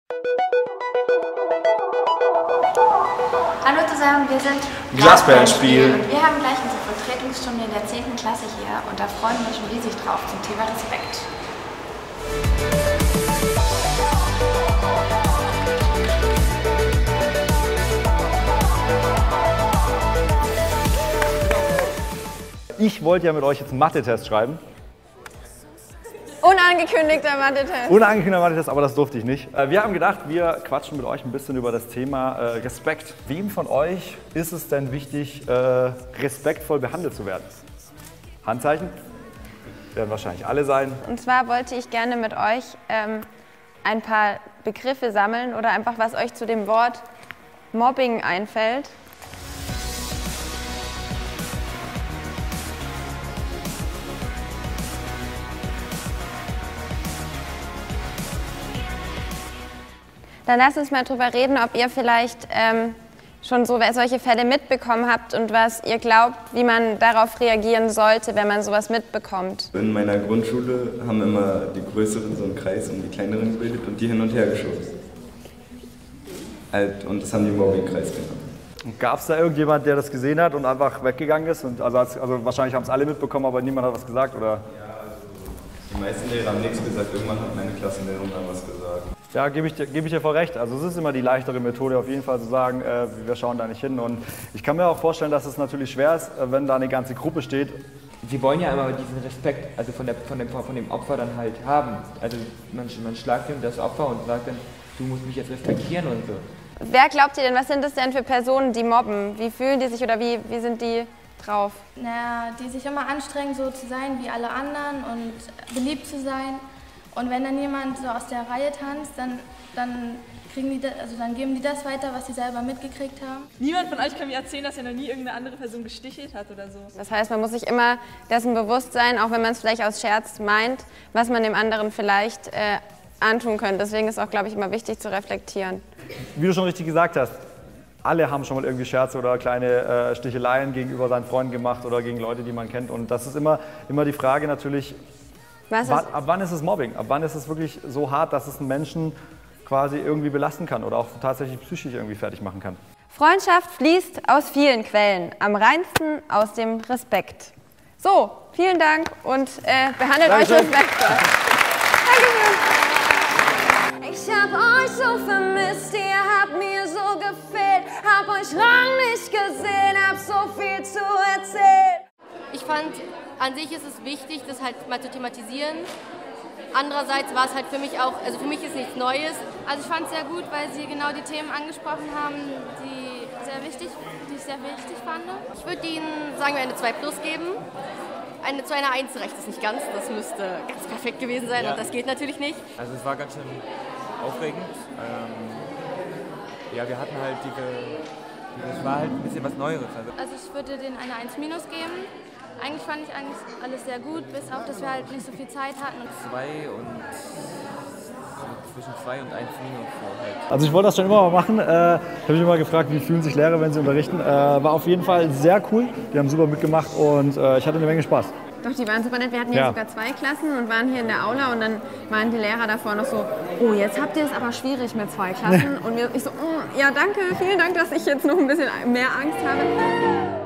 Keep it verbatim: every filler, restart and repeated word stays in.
Hallo zusammen, wir sind Glasperlenspiel und wir haben gleich unsere Vertretungsstunde in der zehnten Klasse hier und da freuen wir uns schon riesig drauf zum Thema Respekt. Ich wollte ja mit euch jetzt einen Mathe-Test schreiben. Unangekündigter Mathe-Test. Unangekündigter Mathe-Test, aber das durfte ich nicht. Wir haben gedacht, wir quatschen mit euch ein bisschen über das Thema äh, Respekt. Wem von euch ist es denn wichtig, äh, respektvoll behandelt zu werden? Handzeichen? Werden wahrscheinlich alle sein. Und zwar wollte ich gerne mit euch ähm, ein paar Begriffe sammeln oder einfach, was euch zu dem Wort Mobbing einfällt. Dann lasst uns mal drüber reden, ob ihr vielleicht ähm, schon so solche Fälle mitbekommen habt und was ihr glaubt, wie man darauf reagieren sollte, wenn man sowas mitbekommt. In meiner Grundschule haben immer die Größeren so einen Kreis um die Kleineren gebildet und die hin und her geschoben. Halt, und das haben die Mobbingkreis genannt. Gab es da irgendjemand, der das gesehen hat und einfach weggegangen ist? Und also, also wahrscheinlich haben es alle mitbekommen, aber niemand hat was gesagt, oder? Ja, also die meisten Lehrer haben nichts gesagt, irgendwann hat meine Klassenlehrerin dann was gesagt. Ja, gebe ich, dir, gebe ich dir voll recht. Also es ist immer die leichtere Methode, auf jeden Fall zu sagen, äh, wir schauen da nicht hin. Und ich kann mir auch vorstellen, dass es natürlich schwer ist, wenn da eine ganze Gruppe steht. Sie wollen ja immer diesen Respekt, also von, der, von, dem, von dem Opfer dann halt haben. Also man, man schlagt ihm das Opfer und sagt dann, du musst mich jetzt respektieren und so. Wer glaubt ihr denn, was sind das denn für Personen, die mobben? Wie fühlen die sich oder wie, wie sind die drauf? Naja, die sich immer anstrengen, so zu sein wie alle anderen und beliebt zu sein. Und wenn dann jemand so aus der Reihe tanzt, dann, dann, kriegen die das, also dann geben die das weiter, was sie selber mitgekriegt haben. Niemand von euch kann mir erzählen, dass er noch nie irgendeine andere Person gestichelt hat oder so. Das heißt, man muss sich immer dessen bewusst sein, auch wenn man es vielleicht aus Scherz meint, was man dem anderen vielleicht äh, antun könnte. Deswegen ist auch, glaube ich, immer wichtig zu reflektieren. Wie du schon richtig gesagt hast, alle haben schon mal irgendwie Scherze oder kleine äh, Sticheleien gegenüber seinen Freunden gemacht oder gegen Leute, die man kennt. Und das ist immer, immer die Frage natürlich, Was wann, ab wann ist es Mobbing? Ab wann ist es wirklich so hart, dass es einen Menschen quasi irgendwie belasten kann oder auch tatsächlich psychisch irgendwie fertig machen kann? Freundschaft fließt aus vielen Quellen, am reinsten aus dem Respekt. So, vielen Dank und äh, behandelt Dankeschön. euch respektvoll. Dankeschön. Ich hab euch so vermisst, ihr habt mir so gefehlt, hab euch lang nicht gesehen, hab so viel zu erzählen. Ich fand, an sich ist es wichtig, das halt mal zu thematisieren. Andererseits war es halt für mich auch, also für mich ist nichts Neues. Also ich fand es sehr gut, weil sie genau die Themen angesprochen haben, die, sehr wichtig, die ich sehr wichtig fand. Ich würde ihnen, sagen wir, eine zwei plus geben. Eine, zu einer eins reicht es nicht ganz, das müsste ganz perfekt gewesen sein, ja. Und das geht natürlich nicht. Also es war ganz schön aufregend. Ähm, ja, wir hatten halt diese, das war halt ein bisschen was Neueres. Also, also ich würde denen eine eins minus geben. Eigentlich fand ich eigentlich alles sehr gut, bis auf, dass wir halt nicht so viel Zeit hatten. Zwei und zwischen zwei und eins minus. Halt. Also ich wollte das schon immer mal machen. Äh, ich habe mich immer gefragt, wie fühlen sich Lehrer, wenn sie unterrichten. Äh, war auf jeden Fall sehr cool. Die haben super mitgemacht und äh, ich hatte eine Menge Spaß. Doch, die waren super nett. Wir hatten ja, ja sogar zwei Klassen und waren hier in der Aula und dann waren die Lehrer davor noch so, oh, jetzt habt ihr es aber schwierig mit zwei Klassen. Und ich so, oh, ja danke, vielen Dank, dass ich jetzt noch ein bisschen mehr Angst habe.